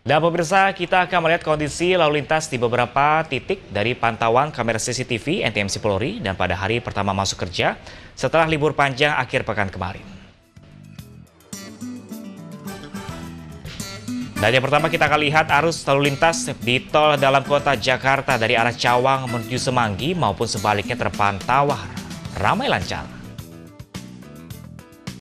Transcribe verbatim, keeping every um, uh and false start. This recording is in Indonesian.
Dan pemirsa, kita akan melihat kondisi lalu lintas di beberapa titik dari pantauan kamera C C T V N T M C Polri dan pada hari pertama masuk kerja setelah libur panjang akhir pekan kemarin. Dan yang pertama kita akan lihat arus lalu lintas di tol dalam kota Jakarta dari arah Cawang menuju Semanggi maupun sebaliknya terpantau ramai lancar.